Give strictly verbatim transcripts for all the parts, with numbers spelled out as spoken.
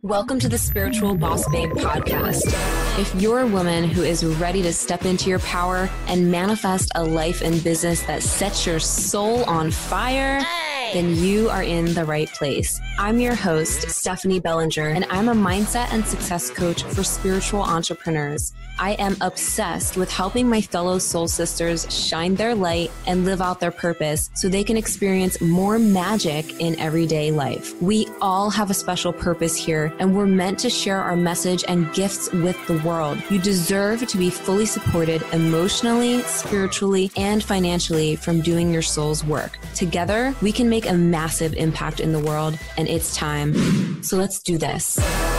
Welcome to the Spiritual Boss Babe podcast. If you're a woman who is ready to step into your power and manifest a life and business that sets your soul on fire, then you are in the right place. I'm your host, Stephanie Bellinger, and I'm a mindset and success coach for spiritual entrepreneurs. I am obsessed with helping my fellow soul sisters shine their light and live out their purpose so they can experience more magic in everyday life. We all have a special purpose here, and we're meant to share our message and gifts with the world. You deserve to be fully supported emotionally, spiritually, and financially from doing your soul's work. Together, we can make a massive impact in the world, and it's time. So let's do this.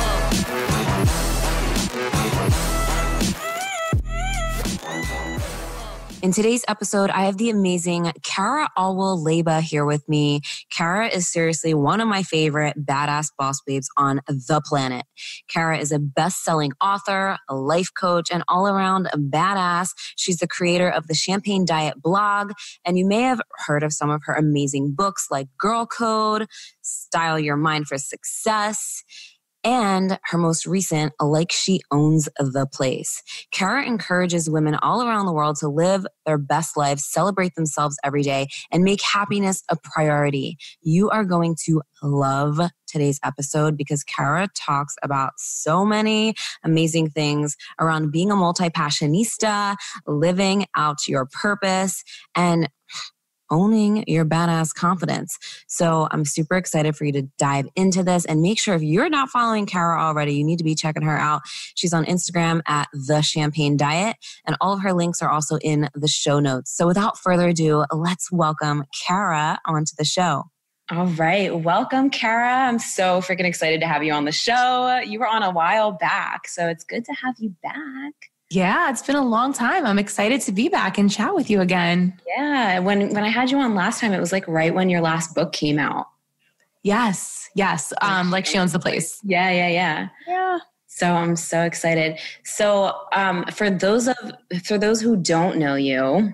In today's episode, I have the amazing Kara Alwill-Leyba here with me. Kara is seriously one of my favorite badass boss babes on the planet. Kara is a best-selling author, a life coach, and all-around badass. She's the creator of the Champagne Diet blog, and you may have heard of some of her amazing books like Girl Code, Style Your Mind for Success, and her most recent, Like She Owns the Place. Kara encourages women all around the world to live their best lives, celebrate themselves every day, and make happiness a priority. You are going to love today's episode because Kara talks about so many amazing things around being a multi-passionista, living out your purpose, and owning your badass confidence. So I'm super excited for you to dive into this, and make sure if you're not following Kara already, you need to be checking her out. She's on Instagram at The Champagne Diet, and all of her links are also in the show notes. So without further ado, let's welcome Kara onto the show. All right. Welcome, Kara. I'm so freaking excited to have you on the show. You were on a while back, so it's good to have you back. Yeah, it's been a long time. I'm excited to be back and chat with you again. Yeah. When when I had you on last time, it was like right when your last book came out. Yes. Yes. Um, Like She Owns the Place. Yeah, yeah, yeah. Yeah. So I'm so excited. So um, for those of for those who don't know you,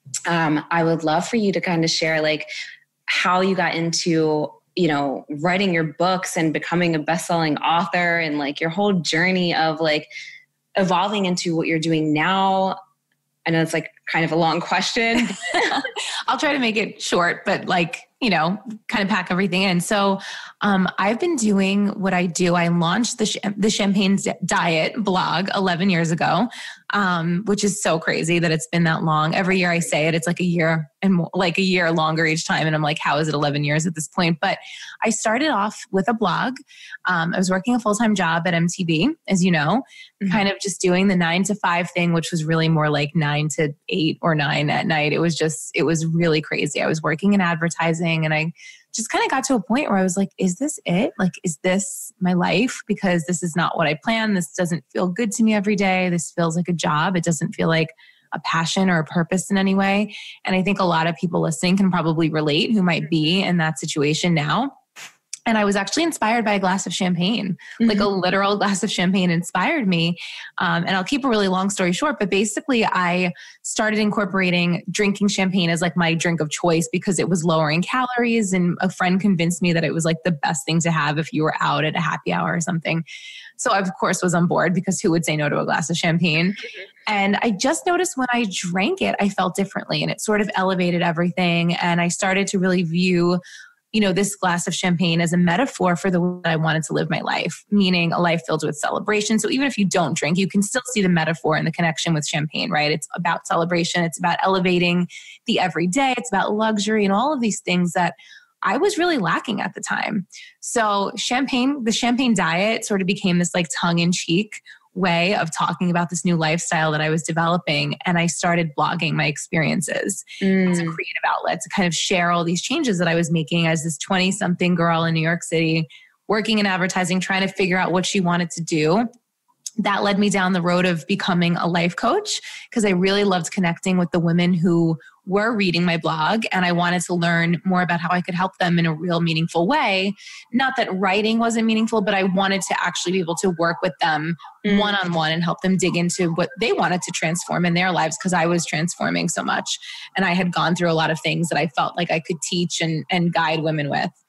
um, I would love for you to kind of share like how you got into, you know, writing your books and becoming a best-selling author, and like your whole journey of like evolving into what you're doing now. I know it's like kind of a long question. I'll try to make it short, but like, you know, kind of pack everything in. So um, I've been doing what I do. I launched the, the Champagne Diet blog eleven years ago, um, which is so crazy that it's been that long. Every year I say it, it's like a year and more, like a year longer each time. And I'm like, how is it eleven years at this point? But I started off with a blog. Um, I was working a full-time job at M T V, as you know, mm-hmm. kind of just doing the nine to five thing, which was really more like nine to eight or nine at night. It was just, it was really crazy. I was working in advertising, and I just kind of got to a point where I was like, is this it? Like, is this my life? Because this is not what I planned. This doesn't feel good to me every day. This feels like a job. It doesn't feel like a passion or a purpose in any way. And I think a lot of people listening can probably relate who might be in that situation now. And I was actually inspired by a glass of champagne, mm-hmm. like a literal glass of champagne inspired me. Um, and I'll keep a really long story short, but basically I started incorporating drinking champagne as like my drink of choice because it was lowering calories. And a friend convinced me that it was like the best thing to have if you were out at a happy hour or something. So I, of course, was on board because who would say no to a glass of champagne? Mm-hmm. And I just noticed when I drank it, I felt differently, and it sort of elevated everything. And I started to really view you know, this glass of champagne as a metaphor for the way I wanted to live my life, meaning a life filled with celebration. So even if you don't drink, you can still see the metaphor and the connection with champagne, right? It's about celebration. It's about elevating the everyday. It's about luxury and all of these things that I was really lacking at the time. So champagne, the Champagne Diet sort of became this like tongue-in-cheek way of talking about this new lifestyle that I was developing. And I started blogging my experiences mm. as a creative outlet to kind of share all these changes that I was making as this twenty-something girl in New York City, working in advertising, trying to figure out what she wanted to do. That led me down the road of becoming a life coach because I really loved connecting with the women who were reading my blog, and I wanted to learn more about how I could help them in a real meaningful way. Not that writing wasn't meaningful, but I wanted to actually be able to work with them mm. one-on-one and help them dig into what they wanted to transform in their lives because I was transforming so much. And I had gone through a lot of things that I felt like I could teach and, and guide women with.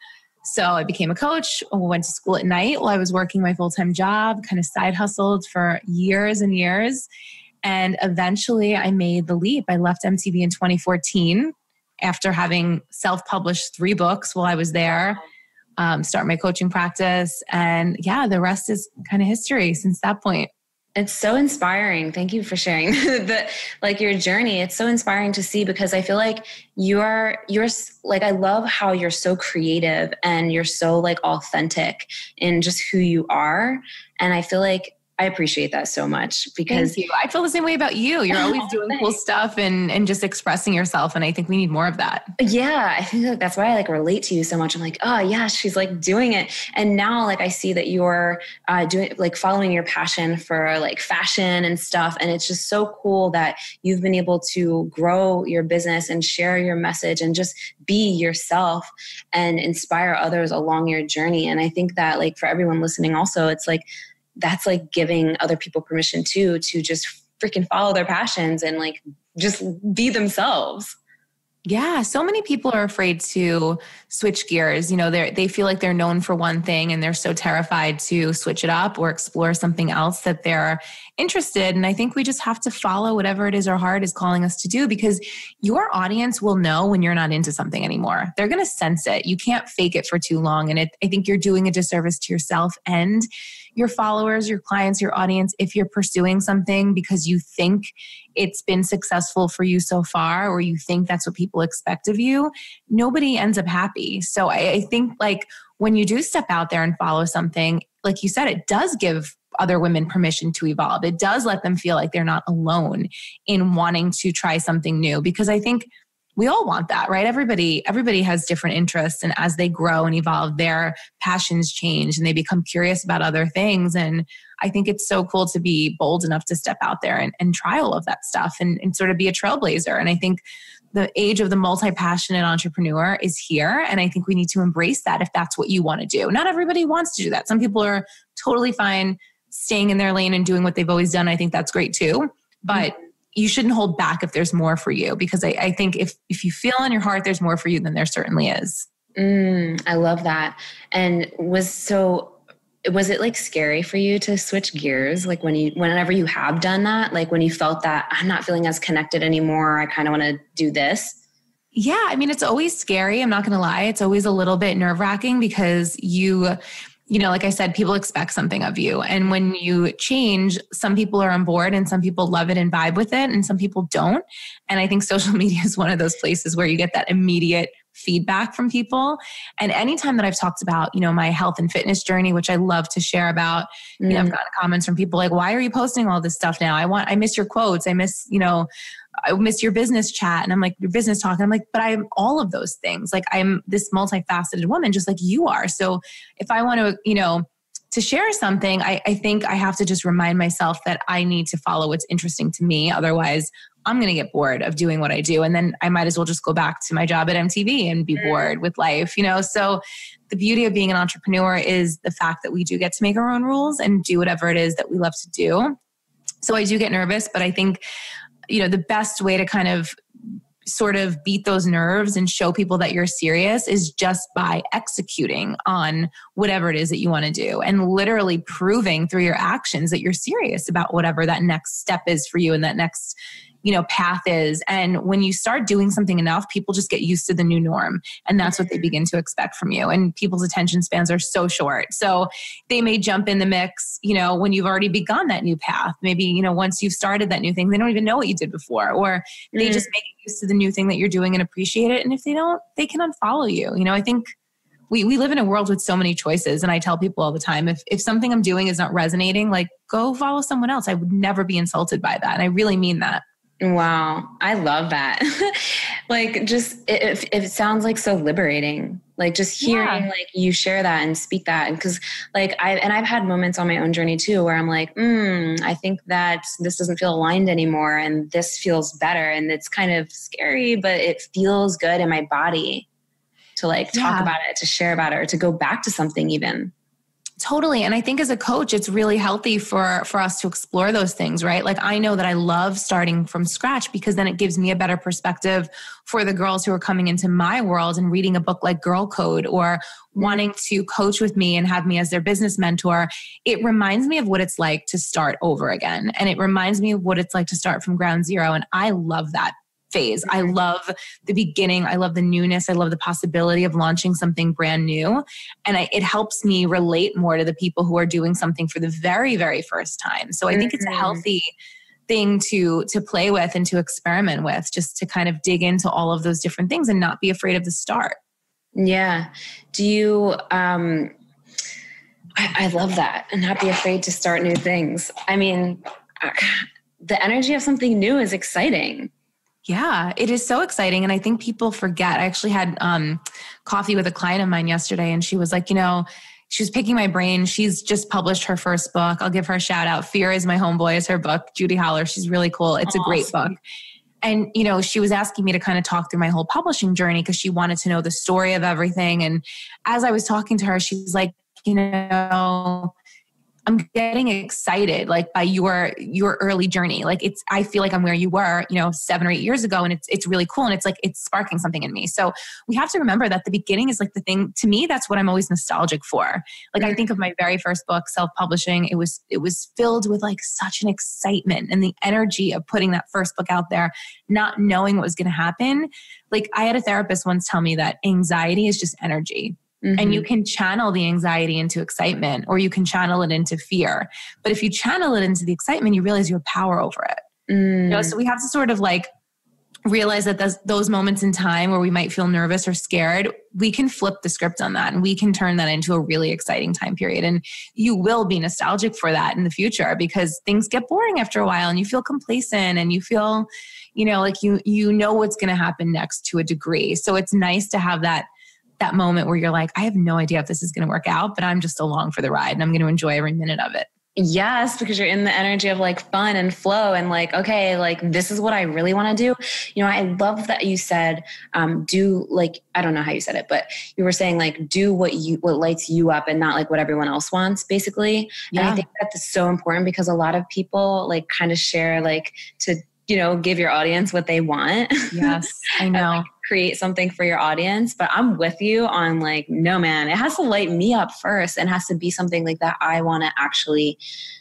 So I became a coach, went to school at night while I was working my full-time job, kind of side hustled for years and years. And eventually I made the leap. I left M T V in twenty fourteen after having self-published three books while I was there, um, start my coaching practice. And yeah, the rest is kind of history since that point. It's so inspiring. Thank you for sharing the, like your journey. It's so inspiring to see because I feel like you are, you're like, I love how you're so creative and you're so like authentic in just who you are. And I feel like I appreciate that so much because Thank you. I feel the same way about you. You're always doing cool stuff and, and just expressing yourself. And I think we need more of that. Yeah. I think that that's why I like relate to you so much. I'm like, oh yeah, she's like doing it. And now like I see that you're uh, doing like following your passion for like fashion and stuff. And it's just so cool that you've been able to grow your business and share your message and just be yourself and inspire others along your journey. And I think that like for everyone listening also, it's like, that's like giving other people permission too, to just freaking follow their passions and like just be themselves. Yeah. So many people are afraid to switch gears. You know, they they feel like they're known for one thing and they're so terrified to switch it up or explore something else that they're interested. And I think we just have to follow whatever it is our heart is calling us to do because your audience will know when you're not into something anymore. They're going to sense it. You can't fake it for too long. And it, I think you're doing a disservice to yourself and your followers, your clients, your audience, if you're pursuing something because you think it's been successful for you so far, or you think that's what people expect of you, nobody ends up happy. So I, I think like when you do step out there and follow something, like you said, it does give other women permission to evolve. It does let them feel like they're not alone in wanting to try something new, because I think we all want that, right? Everybody, everybody has different interests. And as they grow and evolve, their passions change and they become curious about other things. And I think it's so cool to be bold enough to step out there and, and try all of that stuff and, and sort of be a trailblazer. And I think the age of the multi-passionate entrepreneur is here. And I think we need to embrace that if that's what you want to do. Not everybody wants to do that. Some people are totally fine staying in their lane and doing what they've always done. I think that's great too. But mm-hmm. you shouldn't hold back if there's more for you, because I, I think if, if you feel in your heart there's more for you, then there certainly is. Mm, I love that. And was so, was it like scary for you to switch gears? Like when you, whenever you have done that, like when you felt that I'm not feeling as connected anymore, I kind of want to do this. Yeah. I mean, it's always scary. I'm not going to lie. It's always a little bit nerve wracking because you, you know, like I said, people expect something of you. And when you change, some people are on board and some people love it and vibe with it and some people don't. And I think social media is one of those places where you get that immediate feedback from people. And anytime that I've talked about, you know, my health and fitness journey, which I love to share about, mm. you know, I've gotten comments from people like, why are you posting all this stuff now? I want, I miss your quotes. I miss, you know, I miss your business chat. And I'm like, your business talk. And I'm like, but I'm all of those things. Like I'm this multifaceted woman, just like you are. So if I want to, you know, to share something, I, I think I have to just remind myself that I need to follow what's interesting to me. Otherwise, I'm going to get bored of doing what I do. And then I might as well just go back to my job at M T V and be bored with life, you know? So the beauty of being an entrepreneur is the fact that we do get to make our own rules and do whatever it is that we love to do. So I do get nervous, but I think, you know, the best way to kind of sort of beat those nerves and show people that you're serious is just by executing on whatever it is that you want to do and literally proving through your actions that you're serious about whatever that next step is for you and that next, you know, path is. And when you start doing something enough, people just get used to the new norm. And that's what they begin to expect from you. And people's attention spans are so short. So they may jump in the mix, you know, when you've already begun that new path. Maybe, you know, once you've started that new thing, they don't even know what you did before, or they mm. just make it used to the new thing that you're doing and appreciate it. And if they don't, they can unfollow you. You know, I think we, we live in a world with so many choices. And I tell people all the time, if, if something I'm doing is not resonating, like go follow someone else. I would never be insulted by that. And I really mean that. Wow. I love that. Like just, it, it sounds like so liberating, like just hearing yeah. like you share that and speak that. And cause like I, and I've had moments on my own journey too, where I'm like, mm, I think that this doesn't feel aligned anymore. And this feels better. And it's kind of scary, but it feels good in my body to like talk yeah. about it, to share about it, or to go back to something even. Totally. And I think as a coach, it's really healthy for, for us to explore those things, right? Like I know that I love starting from scratch because then it gives me a better perspective for the girls who are coming into my world and reading a book like Girl Code or wanting to coach with me and have me as their business mentor. It reminds me of what it's like to start over again. And it reminds me of what it's like to start from ground zero. And I love that phase. I love the beginning. I love the newness. I love the possibility of launching something brand new. And I, it helps me relate more to the people who are doing something for the very, very first time. So I think mm-hmm. it's a healthy thing to, to play with and to experiment with, just to kind of dig into all of those different things and not be afraid of the start. Yeah. Do you, um, I, I love that, and not be afraid to start new things. I mean, the energy of something new is exciting. Yeah, it is so exciting. And I think people forget. I actually had um, coffee with a client of mine yesterday, and she was like, you know, she was picking my brain. She's just published her first book. I'll give her a shout out. Fear is My Homeboy is her book. Judy Holler. She's really cool. It's awesome. A great book. And, you know, she was asking me to kind of talk through my whole publishing journey because she wanted to know the story of everything. And as I was talking to her, she was like, you know, I'm getting excited like by your, your early journey. Like it's, I feel like I'm where you were, you know, seven or eight years ago. And it's, it's really cool. And it's like, it's sparking something in me. So we have to remember that the beginning is like the thing to me, that's what I'm always nostalgic for. Like I think of my very first book, self-publishing. It was, it was filled with like such an excitement and the energy of putting that first book out there, not knowing what was going to happen. Like I had a therapist once tell me that anxiety is just energy. Mm-hmm. And you can channel the anxiety into excitement, or you can channel it into fear. But if you channel it into the excitement, you realize you have power over it. Mm. You know, so we have to sort of like realize that those, those moments in time where we might feel nervous or scared, we can flip the script on that and we can turn that into a really exciting time period. And you will be nostalgic for that in the future because things get boring after a while and you feel complacent and you feel, you know, like you, you know what's going to happen next to a degree. So it's nice to have that that moment where you're like, I have no idea if this is going to work out, but I'm just along for the ride and I'm going to enjoy every minute of it. Yes, because you're in the energy of like fun and flow and like, okay, like this is what I really want to do. You know, I love that you said, um, do like, I don't know how you said it, but you were saying like, do what you, what lights you up and not like what everyone else wants basically. Yeah. And I think that's so important because a lot of people like kind of share like to, you know, give your audience what they want. Yes, I know. And, like, create something for your audience. But I'm with you on like, no, man, it has to light me up first and has to be something like that I want to actually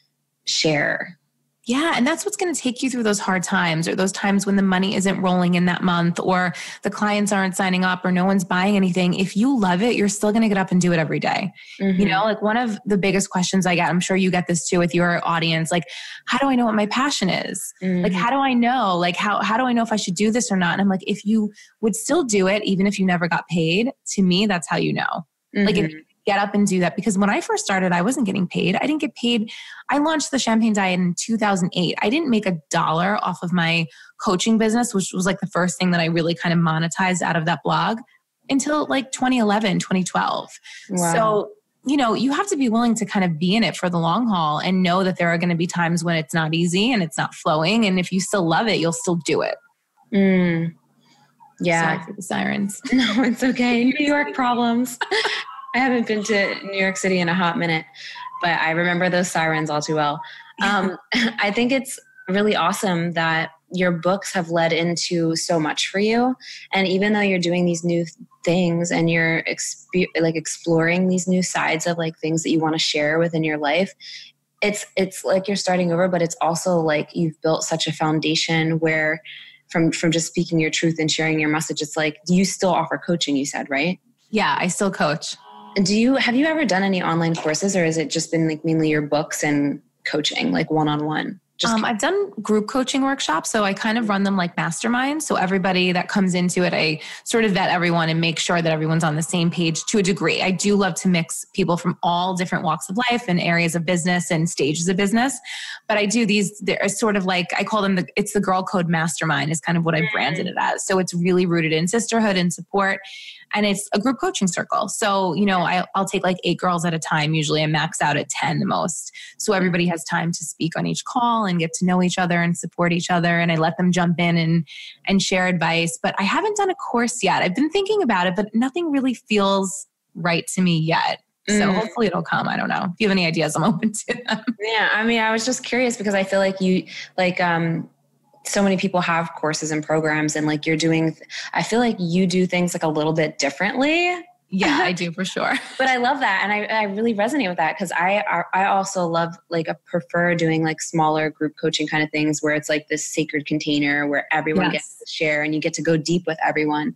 share. Yeah. And that's what's going to take you through those hard times or those times when the money isn't rolling in that month or the clients aren't signing up or no one's buying anything. If you love it, you're still going to get up and do it every day. Mm-hmm. You know, like one of the biggest questions I get, I'm sure you get this too with your audience, like, how do I know what my passion is? Mm-hmm. Like, how do I know? Like, how, how do I know if I should do this or not? And I'm like, if you would still do it, even if you never got paid, to me, that's how you know. Mm-hmm. Like if get up and do that. Because when I first started, I wasn't getting paid. I didn't get paid. I launched the Champagne Diet in two thousand eight. I didn't make a dollar off of my coaching business, which was like the first thing that I really kind of monetized out of that blog until like twenty eleven, twenty twelve. Wow. So, you know, you have to be willing to kind of be in it for the long haul and know that there are going to be times when it's not easy and it's not flowing. And if you still love it, you'll still do it. Mm. Yeah. Sorry for the sirens. No, it's okay. New York problems. I haven't been to New York City in a hot minute, but I remember those sirens all too well. Um, I think it's really awesome that your books have led into so much for you. And even though you're doing these new things and you're exp- like exploring these new sides of like things that you want to share within your life, it's it's like you're starting over, but it's also like you've built such a foundation where from from just speaking your truth and sharing your message, it's like, you still offer coaching, you said, right? Yeah, I still coach. Do you, have you ever done any online courses, or has it just been like mainly your books and coaching, like one-on-one? Just um, I've done group coaching workshops. So I kind of run them like masterminds. So everybody that comes into it, I sort of vet everyone and make sure that everyone's on the same page to a degree. I do love to mix people from all different walks of life and areas of business and stages of business. But I do these, they're sort of like, I call them the, it's the Girl Code Mastermind is kind of what I branded it as. So it's really rooted in sisterhood and support. And it's a group coaching circle. So, you know, I, I'll take like eight girls at a time. Usually I max out at ten the most. So everybody has time to speak on each call and get to know each other and support each other. And I let them jump in and, and share advice. But I haven't done a course yet. I've been thinking about it, but nothing really feels right to me yet. So mm. hopefully it'll come. I don't know. If you have any ideas, I'm open to them. Yeah. I mean, I was just curious because I feel like you like, um, so many people have courses and programs and like you're doing, I feel like you do things like a little bit differently. Yeah, I do for sure. But I love that. And I, I really resonate with that because I I also love like I prefer doing like smaller group coaching kind of things where it's like this sacred container where everyone yes. gets to share and you get to go deep with everyone.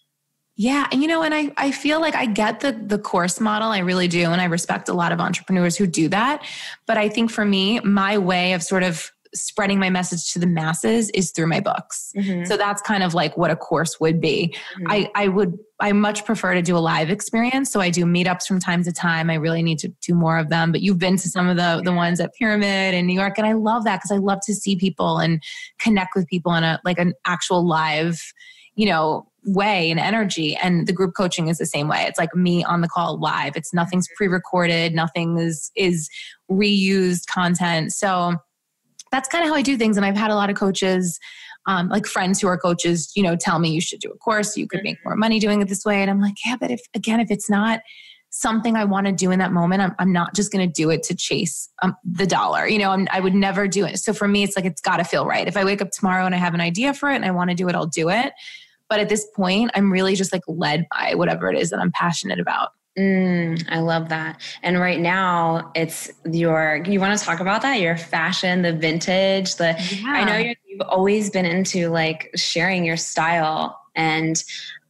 Yeah. And you know, and I, I feel like I get the the course model. I really do. And I respect a lot of entrepreneurs who do that. But I think for me, my way of sort of spreading my message to the masses is through my books. Mm-hmm. So that's kind of like what a course would be. Mm-hmm. I, I would, I much prefer to do a live experience. So I do meetups from time to time. I really need to do more of them, but you've been to some of the, the ones at Pyramid in New York. And I love that because I love to see people and connect with people in a, like an actual live, you know, way and energy. And the group coaching is the same way. It's like me on the call live. It's nothing's pre-recorded. Nothing is, is reused content. So that's kind of how I do things. And I've had a lot of coaches, um, like friends who are coaches, you know, tell me you should do a course. You could make more money doing it this way. And I'm like, yeah, but if, again, if it's not something I want to do in that moment, I'm, I'm not just going to do it to chase um, the dollar. You know, I'm, I would never do it. So for me, it's like, it's got to feel right. If I wake up tomorrow and I have an idea for it and I want to do it, I'll do it. But at this point, I'm really just like led by whatever it is that I'm passionate about. Mm, I love that. And right now it's your, you want to talk about that? Your fashion, the vintage, the, yeah. I know you're, you've always been into like sharing your style and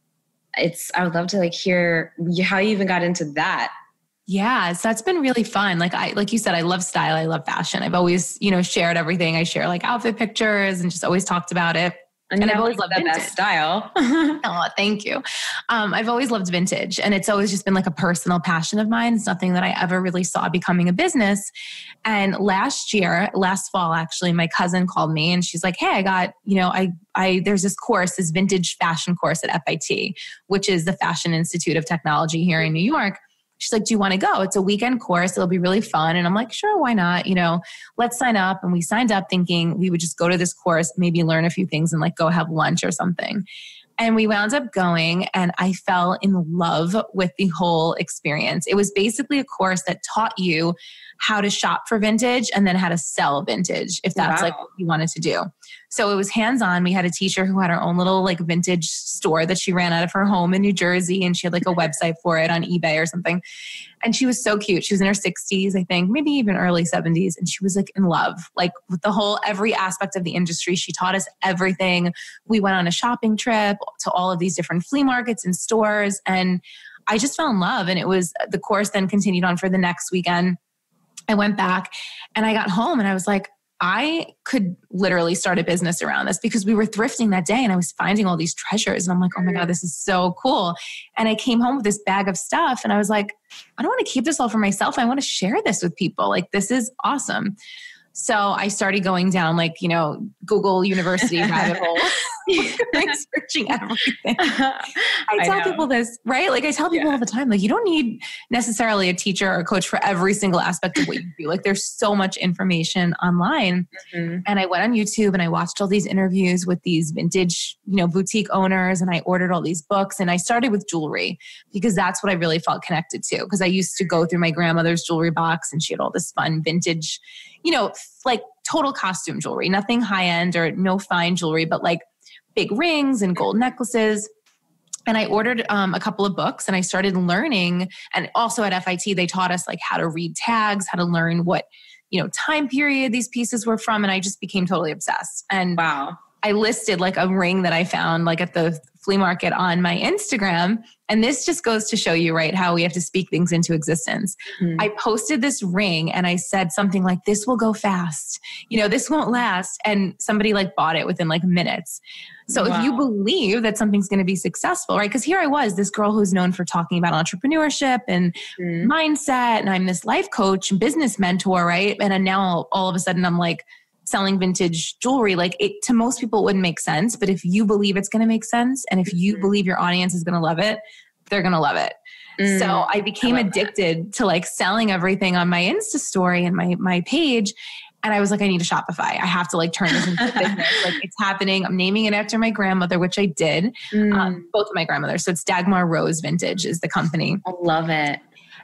it's, I would love to like hear how you even got into that. Yeah. So that's been really fun. Like I, like you said, I love style. I love fashion. I've always, you know, shared everything. I share like outfit pictures and just always talked about it. And, and I've always loved that style. Oh, thank you. Um, I've always loved vintage and it's always just been like a personal passion of mine. It's nothing that I ever really saw becoming a business. And last year, last fall, actually, my cousin called me and she's like, hey, I got, you know, I, I, there's this course, this vintage fashion course at F I T, which is the Fashion Institute of Technology here in New York. She's like, do you want to go? It's a weekend course. It'll be really fun. And I'm like, sure, why not? You know, let's sign up. And we signed up thinking we would just go to this course, maybe learn a few things and like go have lunch or something. And we wound up going and I fell in love with the whole experience. It was basically a course that taught you how to shop for vintage and then how to sell vintage if that's wow. like what you wanted to do. So it was hands-on. We had a teacher who had her own little like vintage store that she ran out of her home in New Jersey and she had like a website for it on eBay or something. And she was so cute. She was in her sixties, I think, maybe even early seventies. And she was like in love, like with the whole, every aspect of the industry. She taught us everything. We went on a shopping trip to all of these different flea markets and stores. And I just fell in love. And it was, the course then continued on for the next weekend. I went back and I got home and I was like, I could literally start a business around this because we were thrifting that day and I was finding all these treasures. And I'm like, oh my God, this is so cool. And I came home with this bag of stuff and I was like, I don't want to keep this all for myself. I want to share this with people. Like, this is awesome. So I started going down like, you know, Google University rabbit hole, like searching everything. I tell I people this, right? Like I tell people yeah. all the time, like you don't need necessarily a teacher or a coach for every single aspect of what you do. Like there's so much information online. Mm-hmm. And I went on YouTube and I watched all these interviews with these vintage, you know, boutique owners and I ordered all these books and I started with jewelry because that's what I really felt connected to. Because I used to go through my grandmother's jewelry box and she had all this fun vintage, you know, like total costume jewelry, nothing high end or no fine jewelry, but like big rings and gold necklaces. And I ordered um, a couple of books and I started learning. And also at F I T, they taught us like how to read tags, how to learn what, you know, time period these pieces were from. And I just became totally obsessed. And wow. I listed like a ring that I found like at the flea market on my Instagram. And this just goes to show you, right, how we have to speak things into existence. Mm-hmm. I posted this ring and I said something like, this will go fast. You know, this won't last. And somebody like bought it within like minutes. So wow. if you believe that something's going to be successful, right? Because here I was, this girl who's known for talking about entrepreneurship and mm-hmm. mindset. And I'm this life coach and business mentor, right? And now all of a sudden I'm like, selling vintage jewelry, like it to most people it wouldn't make sense. But if you believe it's going to make sense and if you believe your audience is going to love it, they're going to love it. Mm, so I became I addicted that. to like selling everything on my Insta story and my, my page. And I was like, I need a Shopify. I have to like turn this into a business. Like it's happening. I'm naming it after my grandmother, which I did. Mm. Um, both of my grandmothers. So it's Dagmar Rose Vintage is the company. I love it.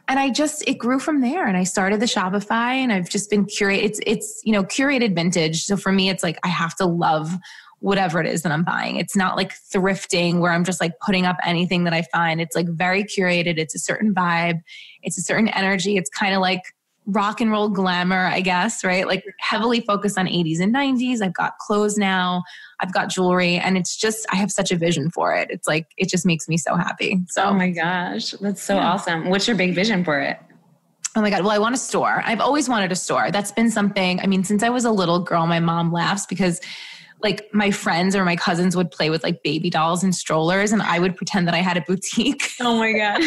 And I just, it grew from there. And I started the Shopify and I've just been curated. It's, it's, you know, curated vintage. So for me, it's like, I have to love whatever it is that I'm buying. It's not like thrifting where I'm just like putting up anything that I find. It's like very curated. It's a certain vibe. It's a certain energy. It's kind of like rock and roll glamour, I guess, right? Like heavily focused on eighties and nineties. I've got clothes now. I've got jewelry, and it's just, I have such a vision for it. It's like, it just makes me so happy. So, oh my gosh, that's so yeah. awesome. What's your big vision for it? Oh my God. Well, I want a store. I've always wanted a store. That's been something, I mean, since I was a little girl, my mom laughs because like my friends or my cousins would play with like baby dolls and strollers, and I would pretend that I had a boutique. Oh my God.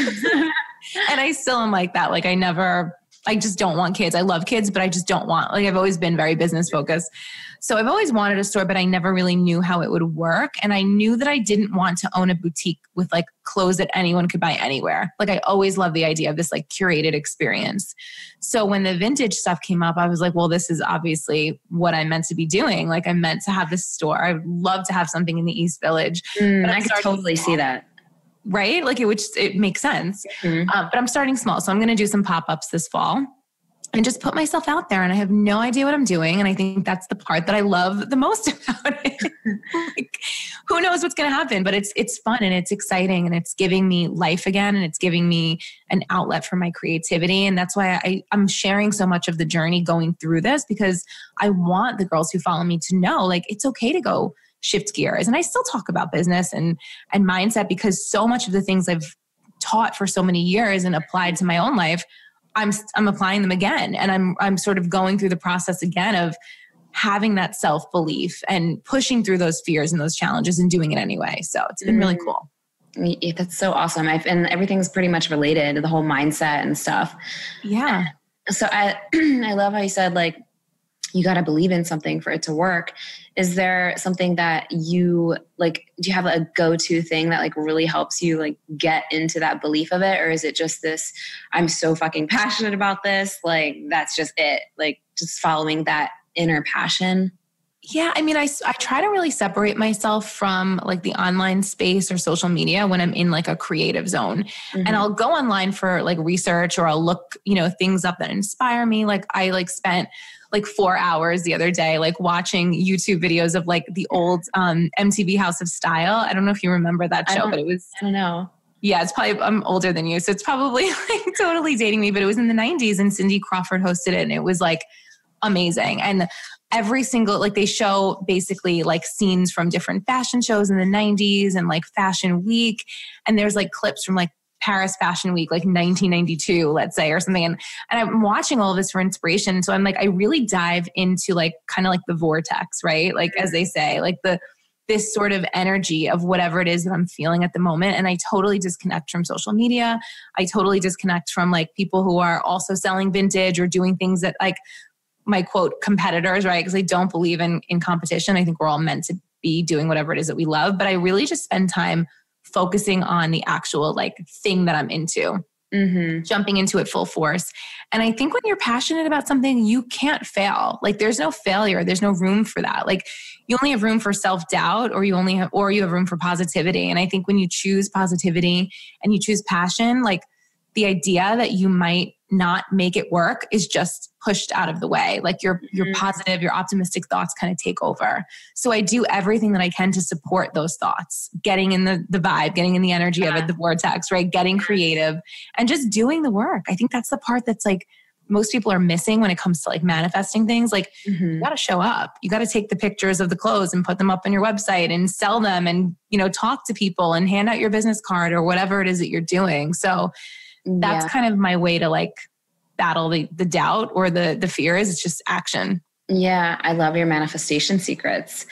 And I still am like that. Like I never, I just don't want kids. I love kids, but I just don't want, like I've always been very business focused. So I've always wanted a store, but I never really knew how it would work. And I knew that I didn't want to own a boutique with like clothes that anyone could buy anywhere. Like I always loved the idea of this like curated experience. So when the vintage stuff came up, I was like, well, this is obviously what I'm meant to be doing. Like I'm meant to have this store. I would love to have something in the East Village. Mm, I could totally see that. Right? Like it would just, it makes sense. Mm-hmm. Um, but I'm starting small. So I'm going to do some pop-ups this fall and just put myself out there. And I have no idea what I'm doing. And I think that's the part that I love the most about it. Like, who knows what's going to happen, but it's, it's fun and it's exciting and it's giving me life again. And it's giving me an outlet for my creativity. And that's why I, I'm sharing so much of the journey going through this, because I want the girls who follow me to know, like, it's okay to go shift gears. And I still talk about business and, and mindset, because so much of the things I've taught for so many years and applied to my own life, I'm, I'm applying them again. And I'm, I'm sort of going through the process again of having that self-belief and pushing through those fears and those challenges and doing it anyway. So it's been really cool. Yeah, that's so awesome. I've, and everything's pretty much related to the whole mindset and stuff. Yeah. So I, I love how you said, like, you got to believe in something for it to work. Is there something that you like, do you have a go-to thing that like really helps you like get into that belief of it? Or is it just this, I'm so fucking passionate about this. Like, that's just it. Like just following that inner passion. Yeah. I mean, I, I try to really separate myself from like the online space or social media when I'm in like a creative zone. Mm-hmm. And I'll go online for like research, or I'll look, you know, things up that inspire me. Like I like spent like four hours the other day, like watching YouTube videos of like the old um, M T V House of Style. I don't know if you remember that show, but it was, I don't know. Yeah, it's probably, I'm older than you. So it's probably like totally dating me, but it was in the nineties and Cindy Crawford hosted it. And it was like amazing. And every single, like they show basically like scenes from different fashion shows in the nineties and like Fashion Week. And there's like clips from like Paris Fashion Week, like nineteen ninety-two, let's say, or something. And, and I'm watching all of this for inspiration. So I'm like, I really dive into like kind of like the vortex, right? Like as they say, like the, this sort of energy of whatever it is that I'm feeling at the moment. And I totally disconnect from social media. I totally disconnect from like people who are also selling vintage or doing things that like my quote competitors, right? Because I don't believe in, in competition. I think we're all meant to be doing whatever it is that we love, but I really just spend time focusing on the actual like thing that I'm into, mm-hmm. jumping into it full force. And I think when you're passionate about something, you can't fail. Like there's no failure. There's no room for that. Like you only have room for self-doubt, or you only have, or you have room for positivity. And I think when you choose positivity and you choose passion, like the idea that you might not make it work is just pushed out of the way. Like your, your Mm-hmm. positive, your optimistic thoughts kind of take over. So I do everything that I can to support those thoughts, getting in the, the vibe, getting in the energy of it, the vortex, right? Getting creative and just doing the work. I think that's the part that's like most people are missing when it comes to like manifesting things. Like Mm-hmm. you got to show up. You got to take the pictures of the clothes and put them up on your website and sell them and, you know, talk to people and hand out your business card or whatever it is that you're doing. So that's Yeah. kind of my way to like battle the, the doubt or the, the fears. It's just action. Yeah, I love your manifestation secrets.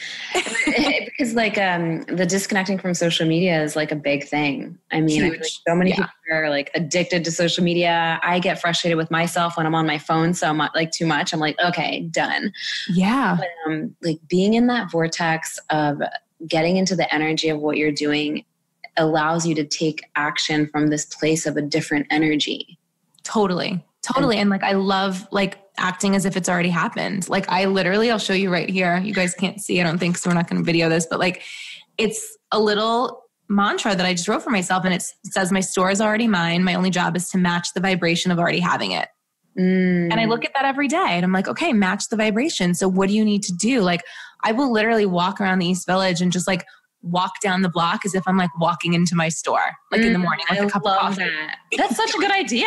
Because like um, the disconnecting from social media is like a big thing. I mean, I feel like so many Yeah. people are like addicted to social media. I get frustrated with myself when I'm on my phone so much, like too much. I'm like, okay, done. Yeah. But um, like being in that vortex of getting into the energy of what you're doing allows you to take action from this place of a different energy. Totally. Totally. And like, I love like acting as if it's already happened. Like I literally, I'll show you right here. You guys can't see, I don't think, so we're not going to video this, but like it's a little mantra that I just wrote for myself. And it's, it says, my store is already mine. My only job is to match the vibration of already having it. Mm. And I look at that every day and I'm like, okay, match the vibration. So what do you need to do? Like, I will literally walk around the East Village and just like walk down the block as if I'm like walking into my store, like mm, in the morning, like I a cup love of coffee. That. That's such a good idea.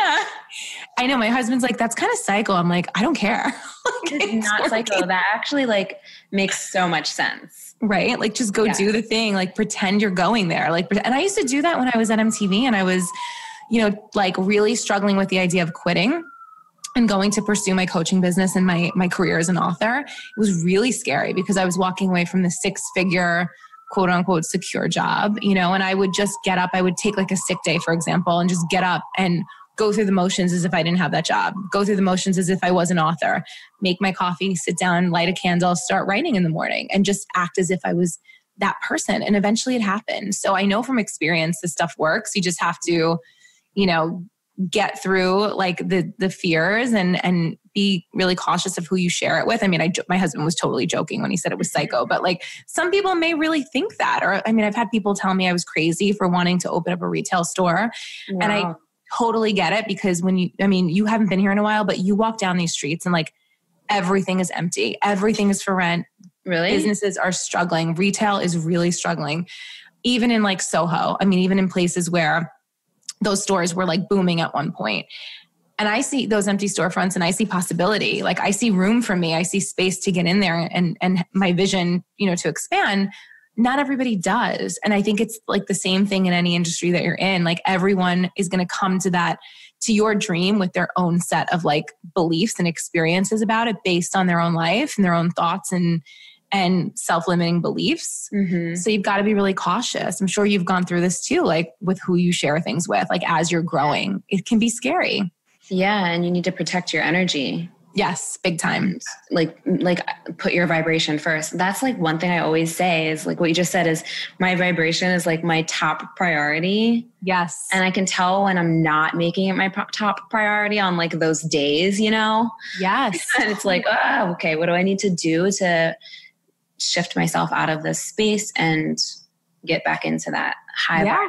I know. My husband's like, that's kind of psycho. I'm like, I don't care. Like, it's not working. Psycho. That actually like makes so much sense. Right? Like just go yeah. do the thing, like pretend you're going there. Like, and I used to do that when I was at M T V and I was, you know, like really struggling with the idea of quitting and going to pursue my coaching business and my, my career as an author. It was really scary because I was walking away from the six figure, quote unquote, secure job, you know, and I would just get up. I would take like a sick day, for example, and just get up and go through the motions as if I didn't have that job, go through the motions as if I was an author, make my coffee, sit down, light a candle, start writing in the morning and just act as if I was that person. And eventually it happened. So I know from experience, this stuff works. You just have to, you know, get through like the the fears and and be really cautious of who you share it with. I mean, I my husband was totally joking when he said it was psycho, but like some people may really think that. Or I mean, I've had people tell me I was crazy for wanting to open up a retail store. Wow. And I totally get it because when you, I mean, you haven't been here in a while, but you walk down these streets and like everything is empty. Everything is for rent. Really? Businesses are struggling. Retail is really struggling. Even in like Soho. I mean, even in places where those stores were like booming at one point. And I see those empty storefronts and I see possibility. Like I see room for me. I see space to get in there and, and my vision, you know, to expand. Not everybody does. And I think it's like the same thing in any industry that you're in. Like everyone is going to come to that, to your dream with their own set of like beliefs and experiences about it based on their own life and their own thoughts and and self-limiting beliefs. Mm-hmm. So you've got to be really cautious. I'm sure you've gone through this too, like with who you share things with, like as you're growing, it can be scary. Yeah. And you need to protect your energy. Yes. Big time. Like, like put your vibration first. That's like one thing I always say is like what you just said is my vibration is like my top priority. Yes. And I can tell when I'm not making it my top priority on like those days, you know? Yes. And it's like, oh, okay, what do I need to do to shift myself out of this space and get back into that high. Yeah.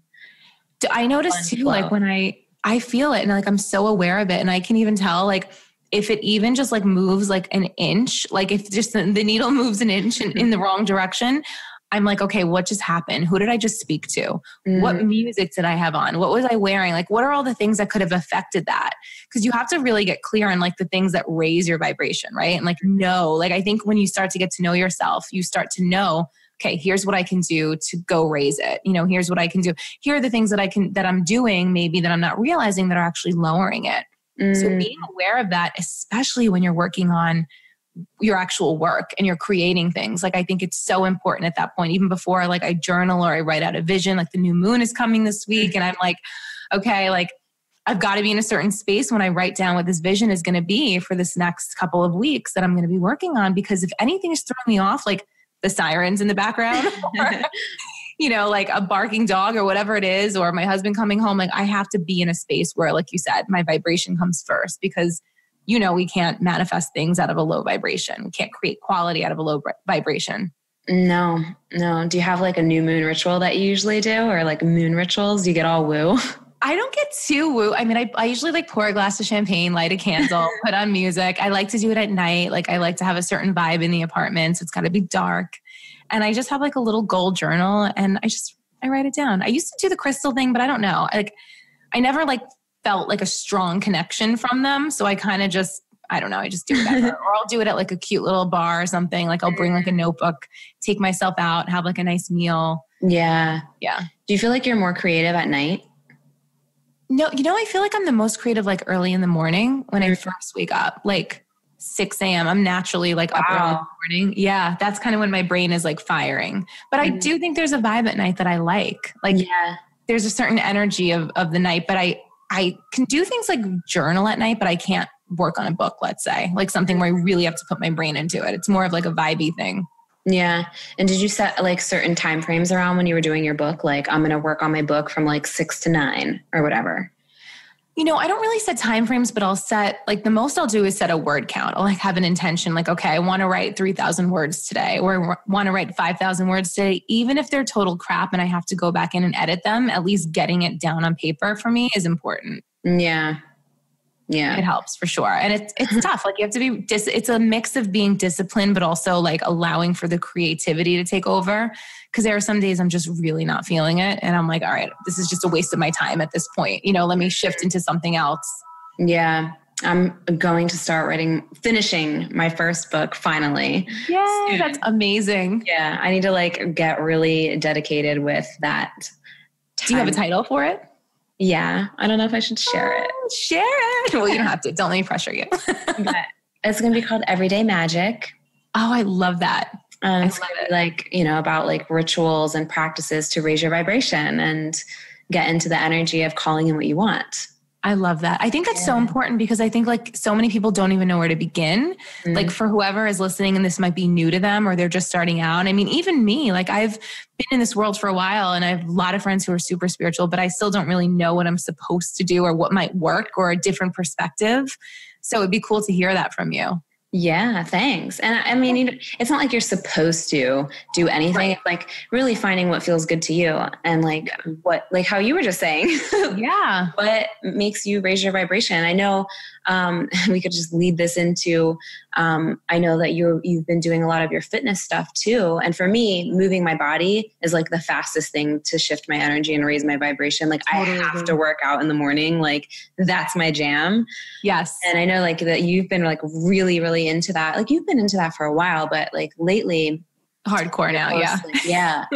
I notice too, flow. Like when I, I feel it and like, I'm so aware of it and I can even tell like, if it even just like moves like an inch, like if just the, the needle moves an inch in, in the wrong direction, I'm like, okay, what just happened? Who did I just speak to? Mm-hmm. What music did I have on? What was I wearing? Like, what are all the things that could have affected that? Because you have to really get clear on like the things that raise your vibration, right? And like, know, like, I think when you start to get to know yourself, you start to know, okay, here's what I can do to go raise it. You know, here's what I can do. Here are the things that I can, that I'm doing maybe that I'm not realizing that are actually lowering it. Mm. So being aware of that, especially when you're working on your actual work and you're creating things, like I think it's so important at that point, even before like I journal or I write out a vision, like the new moon is coming this week. And I'm like, okay, like I've got to be in a certain space when I write down what this vision is going to be for this next couple of weeks that I'm going to be working on. Because if anything is throwing me off, like the sirens in the background, or, you know, like a barking dog or whatever it is, or my husband coming home, like I have to be in a space where, like you said, my vibration comes first, because you know, we can't manifest things out of a low vibration. We can't create quality out of a low vibration. No, no. Do you have like a new moon ritual that you usually do, or like moon rituals? Do you get all woo? I don't get too woo. I mean, I, I usually like pour a glass of champagne, light a candle, put on music. I like to do it at night. Like I like to have a certain vibe in the apartment. So it's got to be dark. And I just have like a little gold journal and I just, I write it down. I used to do the crystal thing, but I don't know. Like I never like felt like a strong connection from them. So I kind of just, I don't know, I just do whatever. Or I'll do it at like a cute little bar or something. Like I'll bring like a notebook, take myself out, have like a nice meal. Yeah. Yeah. Do you feel like you're more creative at night? No, you know, I feel like I'm the most creative like early in the morning when I first wake up, like six a.m. I'm naturally like wow. up early in the morning. Yeah. That's kind of when my brain is like firing. But mm-hmm. I do think there's a vibe at night that I like. Like yeah. there's a certain energy of, of the night, but I, I can do things like journal at night, but I can't work on a book, let's say, like something where I really have to put my brain into it. It's more of like a vibey thing. Yeah. And did you set like certain time frames around when you were doing your book? Like I'm going to work on my book from like six to nine or whatever. You know, I don't really set timeframes, but I'll set, like the most I'll do is set a word count. I'll like have an intention, like, okay, I want to write three thousand words today, or want to write five thousand words today. Even if they're total crap and I have to go back in and edit them, at least getting it down on paper for me is important. Yeah. Yeah. It helps for sure. And it's, it's tough. Like you have to be, dis- it's a mix of being disciplined, but also like allowing for the creativity to take over. Cause there are some days I'm just really not feeling it. And I'm like, all right, this is just a waste of my time at this point. You know, let me shift into something else. Yeah. I'm going to start writing, finishing my first book finally. Yay, that's amazing. Yeah. I need to like get really dedicated with that time. Do you have a title for it? Yeah. I don't know if I should share it. Oh, share it. Well, you don't have to. Don't let me pressure you. But it's going to be called Everyday Magic. Oh, I love that. Um, I it's love gonna it. be like, you know, about like rituals and practices to raise your vibration and get into the energy of calling in what you want. I love that. I think that's Yeah. so important because I think like so many people don't even know where to begin. Mm-hmm. Like for whoever is listening and this might be new to them or they're just starting out. I mean, even me, like I've been in this world for a while and I have a lot of friends who are super spiritual, but I still don't really know what I'm supposed to do or what might work or a different perspective. So it'd be cool to hear that from you. Yeah, thanks. And I mean, you know, it's not like you're supposed to do anything. Right. It's like really finding what feels good to you and like what, like how you were just saying, Yeah. what makes you raise your vibration. I know um, we could just lead this into, um, I know that you're, you've been doing a lot of your fitness stuff too. And for me, moving my body is like the fastest thing to shift my energy and raise my vibration. Like Totally I have agree. to work out in the morning. Like that's my jam. Yes. And I know like that you've been like really, really into that. Like you've been into that for a while, but like lately. Hardcore now. Yeah. Like, yeah.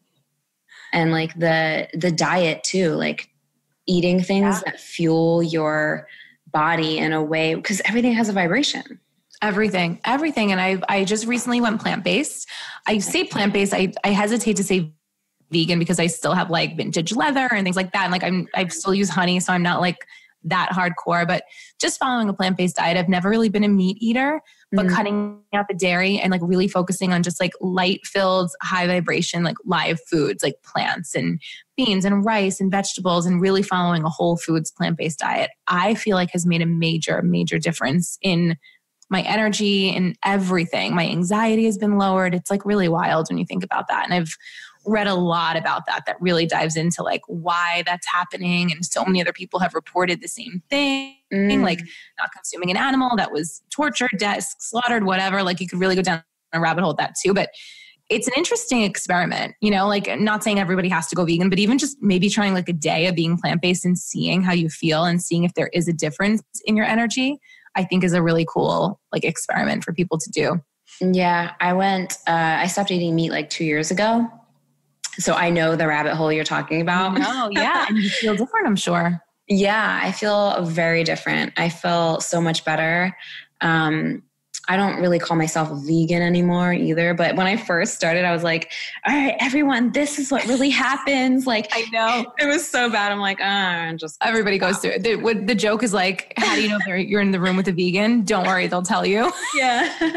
And like the, the diet too, like eating things Yeah. that fuel your body in a way, because everything has a vibration. Everything, everything. And I I just recently went plant-based. I say plant-based. I, I hesitate to say vegan because I still have like vintage leather and things like that. And like I'm, I still use honey. So I'm not like that hardcore, but just following a plant-based diet. I've never really been a meat eater, but Mhm. cutting out the dairy and like really focusing on just like light filled, high vibration, like live foods, like plants and beans and rice and vegetables and really following a whole foods plant-based diet, I feel like has made a major, major difference in my energy and everything. My anxiety has been lowered. It's like really wild when you think about that. And I've read a lot about that, that really dives into like why that's happening. And so many other people have reported the same thing, Mm. like not consuming an animal that was tortured, dead, slaughtered, whatever. Like you could really go down a rabbit hole with that too. But it's an interesting experiment, you know, like not saying everybody has to go vegan, but even just maybe trying like a day of being plant-based and seeing how you feel and seeing if there is a difference in your energy, I think is a really cool like experiment for people to do. Yeah. I went, uh, I stopped eating meat like two years ago. So I know the rabbit hole you're talking about. Oh, yeah. And you feel different, I'm sure. Yeah, I feel very different. I feel so much better. Um, I don't really call myself vegan anymore either. But when I first started, I was like, all right, everyone, this is what really happens. Like, I know. it was so bad. I'm like, ah, oh, just everybody goes through it. The, what, the joke is like, how do you know if they're, you're in the room with a vegan? Don't worry, they'll tell you. Yeah.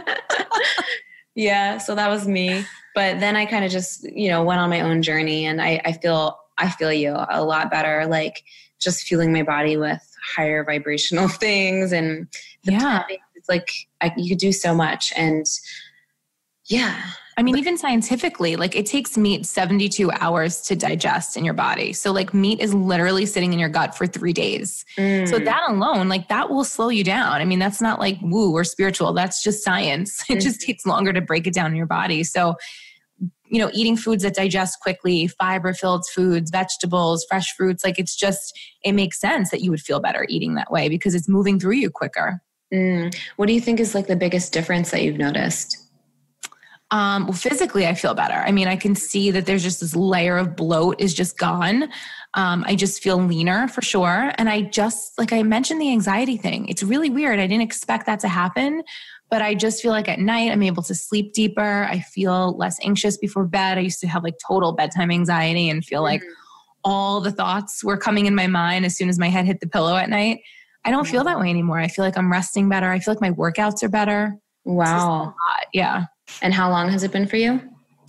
Yeah. So that was me. But then I kind of just, you know, went on my own journey and I, I feel, I feel you a lot better. Like just fueling my body with higher vibrational things. And the Yeah. it's like, I, you could do so much. And yeah. I mean, even scientifically, like it takes meat seventy-two hours to digest in your body. So like meat is literally sitting in your gut for three days. Mm. So that alone, like that will slow you down. I mean, that's not like woo or spiritual. That's just science. It just takes longer to break it down in your body. So, you know, eating foods that digest quickly, fiber filled foods, vegetables, fresh fruits, like it's just, it makes sense that you would feel better eating that way because it's moving through you quicker. Mm. What do you think is like the biggest difference that you've noticed? Um, well, physically, I feel better. I mean, I can see that there's just this layer of bloat is just gone. Um, I just feel leaner for sure. And I just, like I mentioned the anxiety thing, it's really weird. I didn't expect that to happen, but I just feel like at night I'm able to sleep deeper. I feel less anxious before bed. I used to have like total bedtime anxiety and feel like all the thoughts were coming in my mind as soon as my head hit the pillow at night. I don't feel that way anymore. I feel like I'm resting better. I feel like my workouts are better. Wow. Yeah. And how long has it been for you?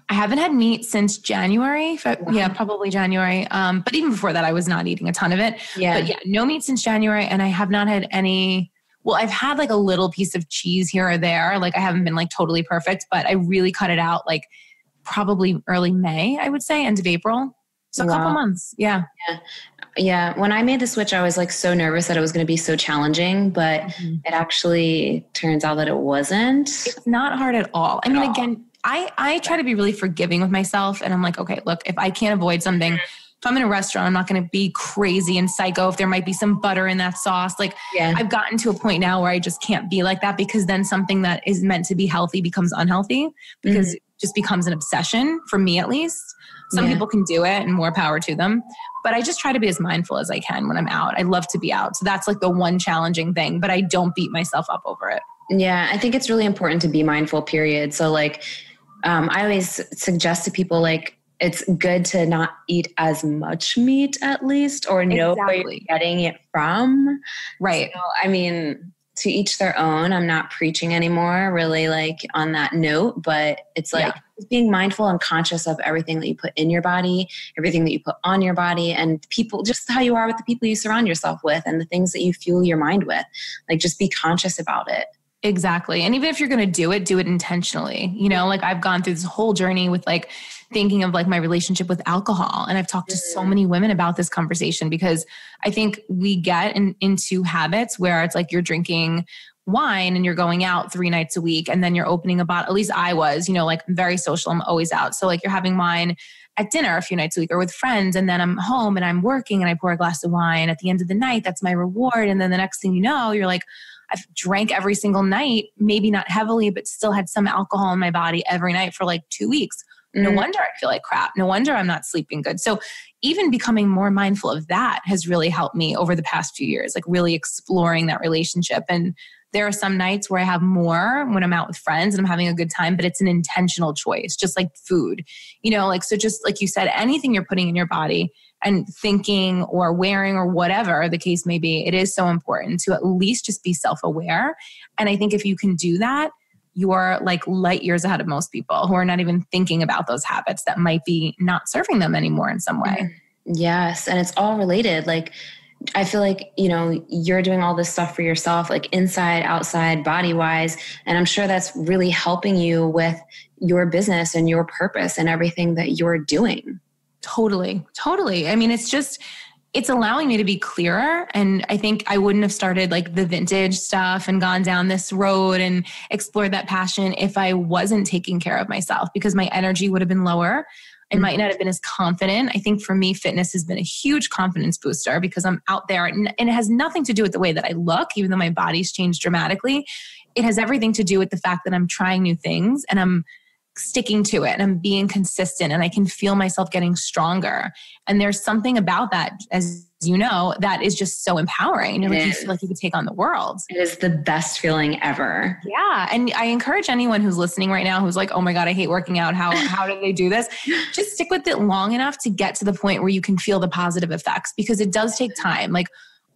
I haven't had meat since January. Yeah, probably January. Um, but even before that, I was not eating a ton of it. Yeah. But yeah, no meat since January. And I have not had any, well, I've had like a little piece of cheese here or there. Like I haven't been like totally perfect, but I really cut it out like probably early May, I would say, end of April. So a wow. couple months. Yeah. Yeah. Yeah. When I made the switch, I was like so nervous that it was going to be so challenging, but mm-hmm. it actually turns out that it wasn't. It's not hard at all. I mean, all. again, I, I try to be really forgiving with myself, and I'm like, okay, look, if I can't avoid something, if I'm in a restaurant, I'm not going to be crazy and psycho if there might be some butter in that sauce. Like yeah. I've gotten to a point now where I just can't be like that, because then something that is meant to be healthy becomes unhealthy, because mm-hmm. it just becomes an obsession for me, at least. Some yeah. people can do it, and more power to them. But I just try to be as mindful as I can when I'm out. I love to be out. So that's like the one challenging thing, but I don't beat myself up over it. Yeah, I think it's really important to be mindful, period. So like, um, I always suggest to people, like, it's good to not eat as much meat at least, or know exactly. where you're getting it from. Right. So, I mean, to each their own. I'm not preaching anymore really like on that note, but it's like yeah. being mindful and conscious of everything that you put in your body, everything that you put on your body, and people, just how you are with the people you surround yourself with and the things that you fuel your mind with. Like just be conscious about it. Exactly. And even if you're going to do it, do it intentionally. You know, like I've gone through this whole journey with like thinking of like my relationship with alcohol. And I've talked to so many women about this conversation, because I think we get in, into habits where it's like you're drinking wine and you're going out three nights a week, and then you're opening a bottle. At least I was, you know, like I'm very social. I'm always out. So like you're having wine at dinner a few nights a week or with friends, and then I'm home and I'm working and I pour a glass of wine at the end of the night. That's my reward. And then the next thing you know, you're like, I've drank every single night, maybe not heavily, but still had some alcohol in my body every night for like two weeks. No mm. wonder I feel like crap. No wonder I'm not sleeping good. So even becoming more mindful of that has really helped me over the past few years, like really exploring that relationship. And there are some nights where I have more when I'm out with friends and I'm having a good time, but it's an intentional choice, just like food, you know, like, so just like you said, anything you're putting in your body and thinking or wearing or whatever the case may be, it is so important to at least just be self-aware. And I think if you can do that, you're like light years ahead of most people who are not even thinking about those habits that might be not serving them anymore in some way. Yes. And it's all related. Like, I feel like, you know, you're doing all this stuff for yourself, like inside, outside, body wise. And I'm sure that's really helping you with your business and your purpose and everything that you're doing. Totally. Totally. I mean, it's just, it's allowing me to be clearer. And I think I wouldn't have started like the vintage stuff and gone down this road and explored that passion if I wasn't taking care of myself, because my energy would have been lower. I mm-hmm. might not have been as confident. I think for me, fitness has been a huge confidence booster because I'm out there, and, and it has nothing to do with the way that I look, even though my body's changed dramatically. It has everything to do with the fact that I'm trying new things and I'm sticking to it and I'm being consistent, and I can feel myself getting stronger. And there's something about that, as you know, that is just so empowering. And you're like, you feel like you could take on the world. It is the best feeling ever. Yeah. And I encourage anyone who's listening right now, who's like, oh my God, I hate working out. How, how do they do this? Just stick with it long enough to get to the point where you can feel the positive effects, because it does take time. Like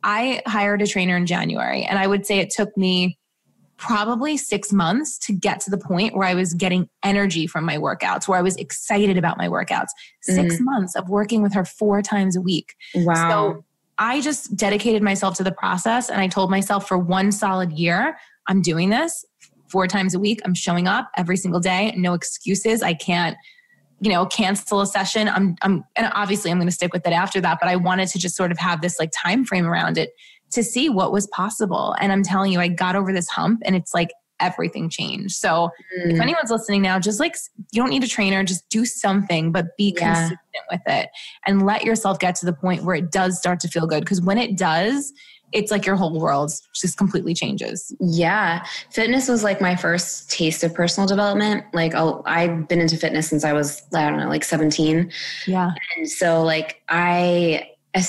I hired a trainer in January, and I would say it took me probably six months to get to the point where I was getting energy from my workouts, where I was excited about my workouts. Six mm. months of working with her four times a week. Wow. So I just dedicated myself to the process, and I told myself for one solid year, I'm doing this four times a week. I'm showing up every single day. No excuses. I can't, you know, cancel a session. I'm, I'm, and obviously I'm going to stick with it after that, but I wanted to just sort of have this like time frame around it to see what was possible. And I'm telling you, I got over this hump, and it's like everything changed. So mm. if anyone's listening now, just like, you don't need a trainer, just do something, but be yeah. consistent with it and let yourself get to the point where it does start to feel good. Because when it does, it's like your whole world just completely changes. Yeah. Fitness was like my first taste of personal development. Like I'll, I've been into fitness since I was, I don't know, like seventeen. Yeah. And so like I,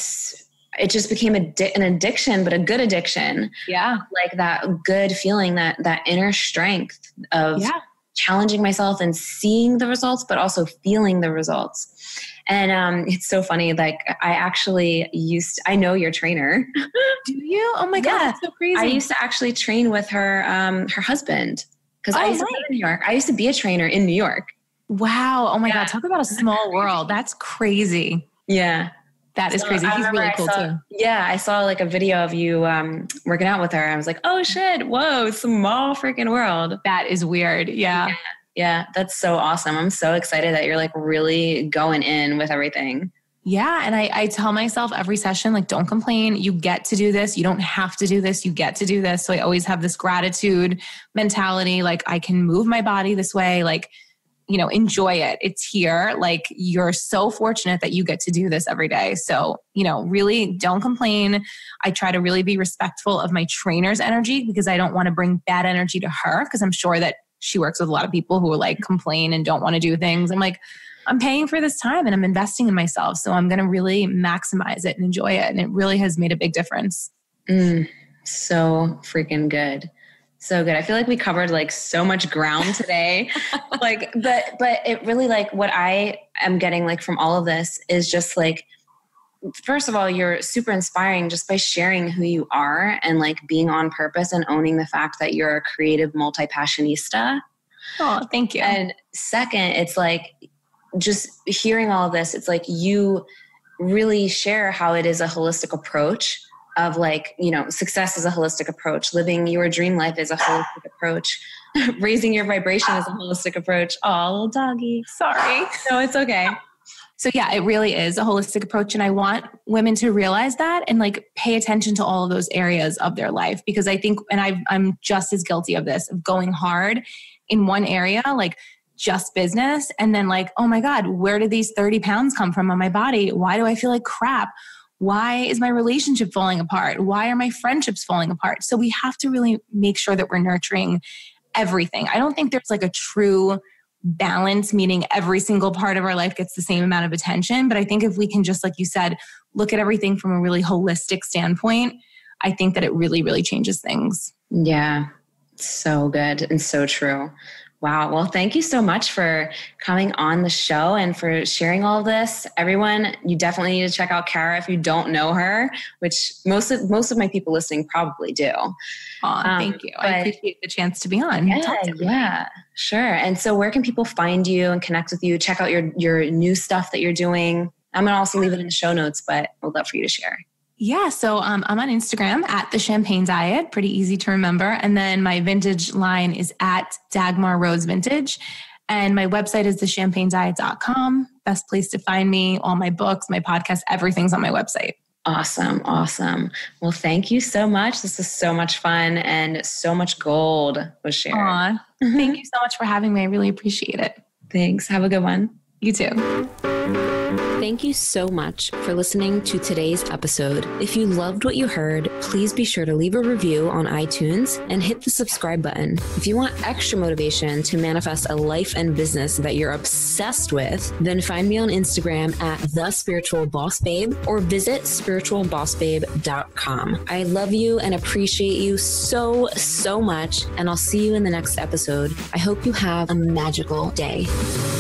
it just became a, an addiction, but a good addiction. Yeah. Like that good feeling, that, that inner strength of yeah. challenging myself and seeing the results, but also feeling the results. And um, it's so funny. Like I actually used, I know your trainer. Do you? Oh my God, yeah. That's so crazy. I used to actually train with her, um, her husband. Cause oh, I used to right. live in New York. I used to be a trainer in New York. Wow. Oh my Yeah. God. Talk about a small world. That's crazy. Yeah. That is So crazy. I He's really I cool saw, too. Yeah. I saw like a video of you um, working out with her. I was like, oh shit. Whoa. Small freaking world. That is weird. Yeah. Yeah. Yeah. That's so awesome. I'm so excited that you're like really going in with everything. Yeah. And I, I tell myself every session, like, don't complain. You get to do this. You don't have to do this. You get to do this. So I always have this gratitude mentality. Like, I can move my body this way. Like, you know, enjoy it. It's here. Like, you're so fortunate that you get to do this every day. So, you know, really don't complain. I try to really be respectful of my trainer's energy because I don't want to bring bad energy to her, because I'm sure that she works with a lot of people who are like complain and don't want to do things. I'm like, I'm paying for this time and I'm investing in myself. So I'm going to really maximize it and enjoy it. And it really has made a big difference. Mm, so freaking good. So good. I feel like we covered like so much ground today. like, but, but it really like what I am getting like from all of this is just like, first of all, you're super inspiring just by sharing who you are and like being on purpose and owning the fact that you're a creative multi-passionista. Oh, thank you. And second, it's like, just hearing all of this, it's like you really share how it is a holistic approach of like, you know, success is a holistic approach. Living your dream life is a holistic approach. Raising your vibration is a holistic approach. Oh, little doggy. Sorry. No, it's okay. So yeah, it really is a holistic approach. And I want women to realize that and like pay attention to all of those areas of their life. Because I think, and I've, I'm just as guilty of this, of going hard in one area, like just business. And then like, oh my God, where did these thirty pounds come from on my body? Why do I feel like crap? Why is my relationship falling apart? Why are my friendships falling apart? So we have to really make sure that we're nurturing everything. I don't think there's like a true balance, meaning every single part of our life gets the same amount of attention. But I think if we can just, like you said, look at everything from a really holistic standpoint, I think that it really, really changes things. Yeah. So good and so true. Wow. Well, thank you so much for coming on the show and for sharing all of this. Everyone, you definitely need to check out Kara if you don't know her, which most of most of my people listening probably do. Oh, um, thank you. I appreciate the chance to be on. Yeah, yeah, sure. And so where can people find you and connect with you? Check out your, your new stuff that you're doing. I'm going to also leave it in the show notes, but I'd love for you to share. Yeah. So um, I'm on Instagram at The Champagne Diet. Pretty easy to remember. And then my vintage line is at Dagmar Rose Vintage. And my website is the champagne diet dot com. Best place to find me. All my books, my podcast, everything's on my website. Awesome. Awesome. Well, thank you so much. This was so much fun and so much gold was shared. Aw, thank you so much for having me. I really appreciate it. Thanks. Have a good one. You too. Thank you so much for listening to today's episode. If you loved what you heard, please be sure to leave a review on iTunes and hit the subscribe button. If you want extra motivation to manifest a life and business that you're obsessed with, then find me on Instagram at The Spiritual Boss Babe or visit spiritual boss babe dot com. I love you and appreciate you so, so much, and I'll see you in the next episode. I hope you have a magical day.